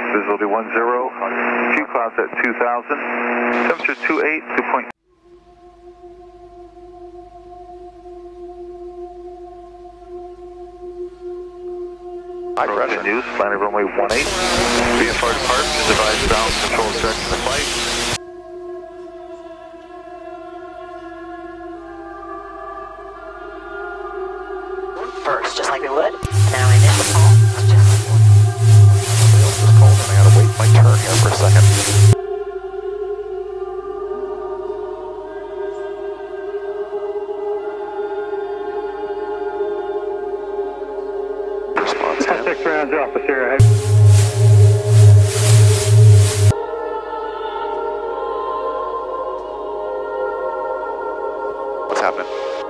Visibility 10, few clouds at 2,000, temperature 28, 2. High pressure. News, landing runway 18. VFR department is advised balance control direction of flight. First, just like we would. Now initial call. Somebody else just called and I gotta wait my turn here for a second. Response 10. 6 rounds off the Sierra. What's happening?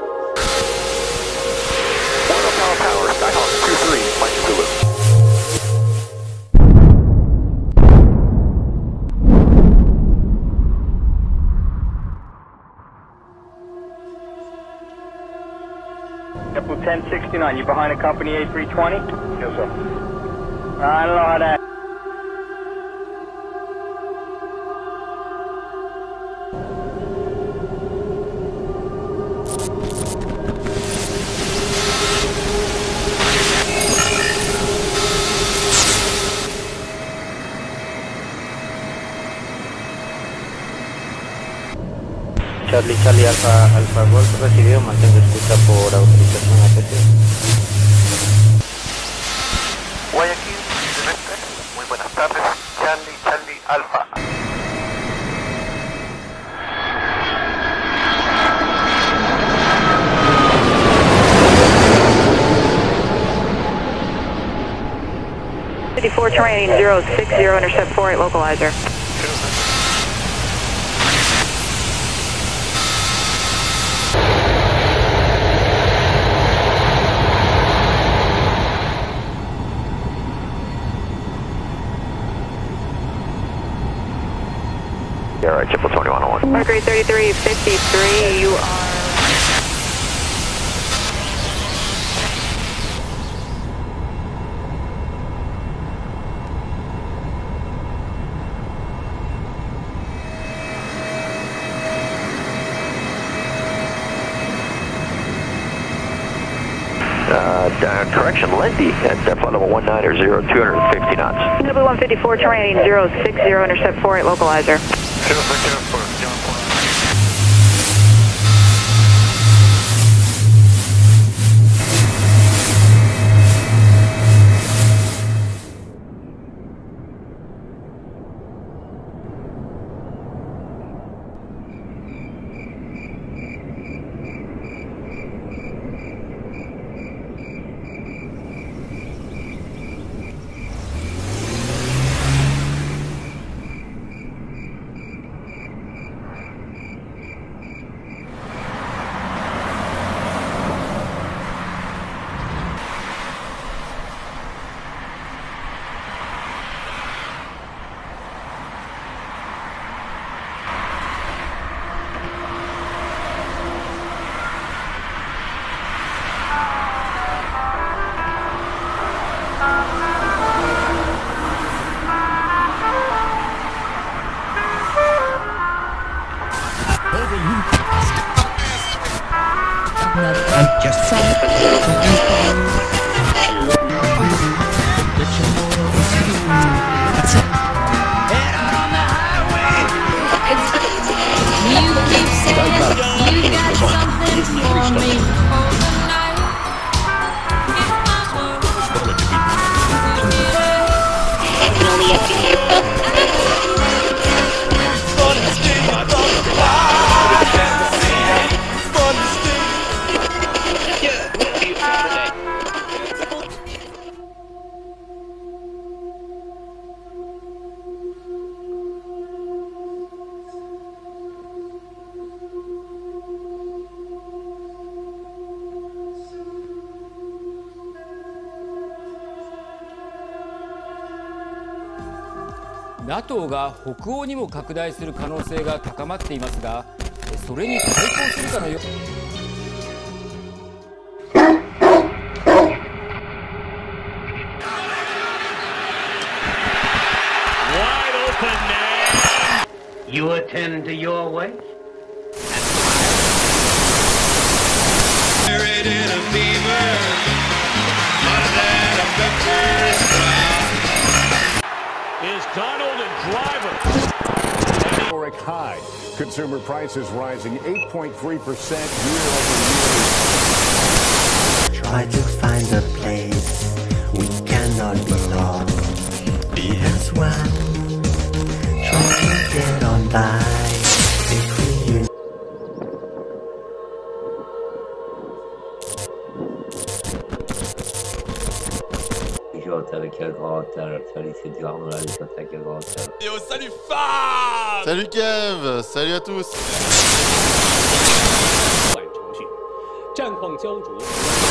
Power, Skyhawk 2-3, Mike Zulu. Apple 1069, you behind a company A320? Yes, sir. I don't know how that. Charlie Alfa Golf recibido, mantengo escucha por autorización APC. Guayaquil, muy buenas tardes, Charlie Alfa. Terrain 060, intercept 48 localizer. Yeah, right, Triple 2101. Mercury 3353, you are... Correction, Lindy, at flight level 19 or 0, 250 knots. W154, terrain 060, intercept 48 localizer. 0604, NATOが北欧にも拡大する可能性が高まっていますが、それに対抗するかのよう man. You attend to your way. Is Donald and Driver. Historic high. Consumer prices rising 8.3% year-over-year. Try to find a place we cannot belong. Be as one. Try to get on by. Avec un grand hôtel, salut c'est du Arnold, avec un grand hôtel. Yo, salut Fab! Salut Kev! Salut à tous! 战况焦灼。